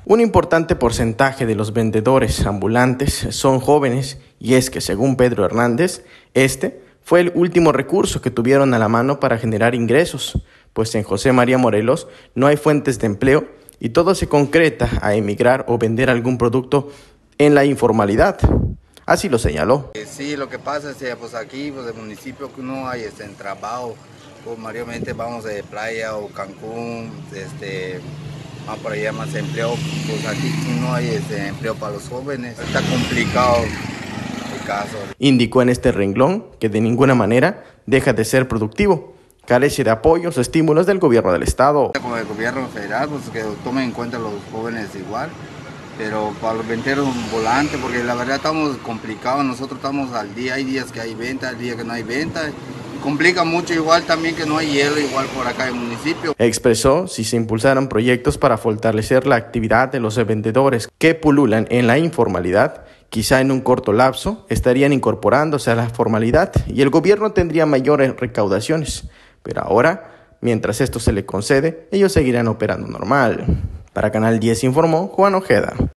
Un importante porcentaje de los vendedores ambulantes son jóvenes y es que, según Pedro Hernández, este fue el último recurso que tuvieron a la mano para generar ingresos, pues en José María Morelos no hay fuentes de empleo y todo se concreta a emigrar o vender algún producto en la informalidad. Así lo señaló. Sí, lo que pasa es que pues aquí pues, el municipio que no hay en trabajo, pues mayormente vamos de playa o Cancún, más por allá más empleo, pues aquí no hay empleo para los jóvenes, está complicado el caso. Indicó en este renglón que de ninguna manera deja de ser productivo, carece de apoyos o estímulos del gobierno del estado. Como el gobierno federal, pues que tomen en cuenta a los jóvenes igual, pero para los venteros volantes, porque la verdad estamos complicados, nosotros estamos al día, hay días que hay venta, hay días que no hay venta. Complica mucho igual también que no hay hielo igual por acá en el municipio. Expresó si se impulsaran proyectos para fortalecer la actividad de los vendedores que pululan en la informalidad, quizá en un corto lapso estarían incorporándose a la formalidad y el gobierno tendría mayores recaudaciones. Pero ahora, mientras esto se le concede, ellos seguirán operando normal. Para Canal 10 informó Juan Ojeda.